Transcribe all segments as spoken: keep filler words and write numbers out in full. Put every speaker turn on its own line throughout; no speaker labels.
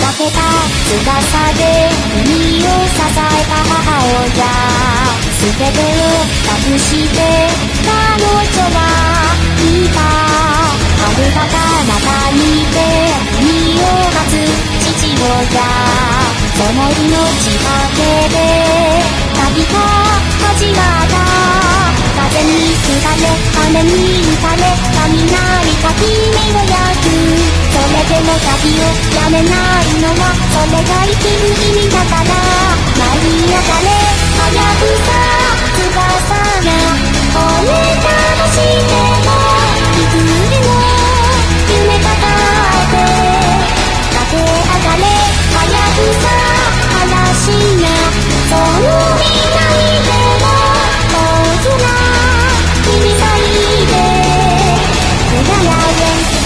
けた翼で海を支えた母親、全てを隠して彼女はいた。遥か彼方にて海を待つ父親、その命かけて旅が始まった。風に吹かれ雨に打たれ雷が君を焼く。それでも旅をやめないのはそれが生きる意味だから。舞い上がれはやぶさ翼が折れたとしてもいつでも夢抱えて駆け上がれはやぶさ嵐がその未来でも大空君咲いて輝け。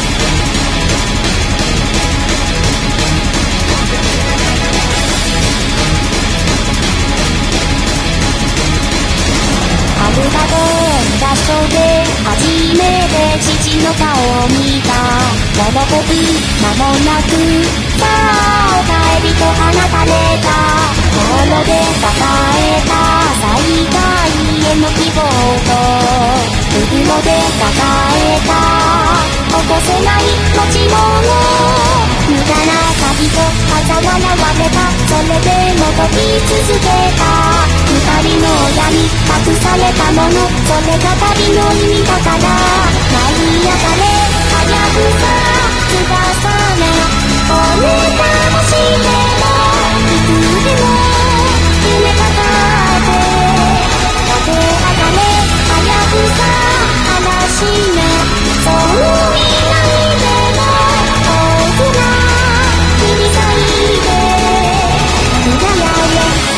春が飛んだ場所で初めて父の顔を見た。喜ぶ間もなくさあお帰りと放たれた。心で抱えた最大への希望と袋で抱えた起こせない持ち物。無駄な旅と嘲笑われた。それでも飛び続けた。二人の闇隠されたもの、それが旅の意味だから。舞い上がれはやぶさ翼が折れたとしてもいつでも夢抱えて駆け上がれはやぶさ嵐がその未来でも大空君咲いて輝け。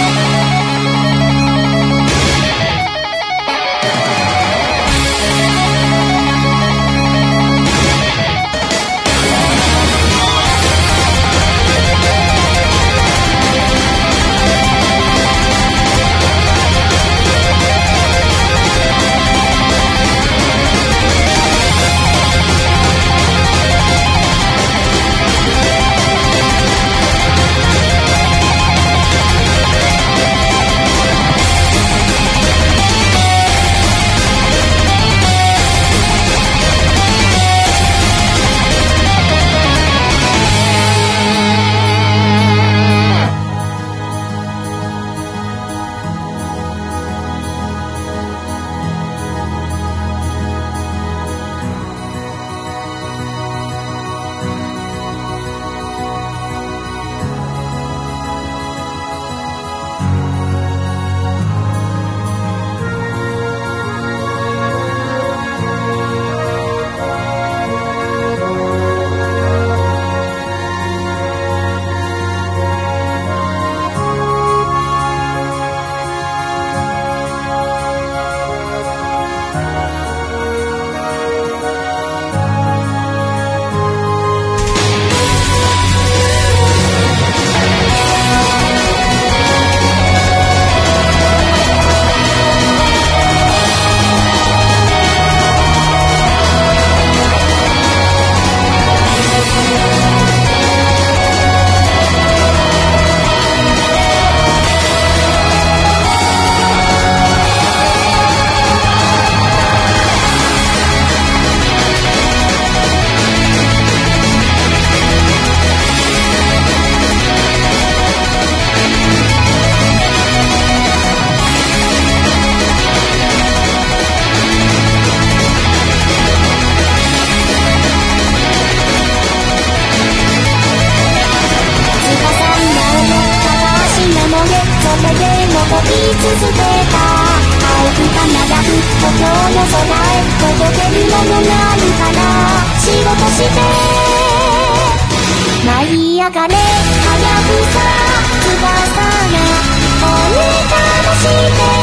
飛び続けた青く輝く故郷の空へ届けるものがあるから仕事して舞い上がれはやぶさ翼が折れたとして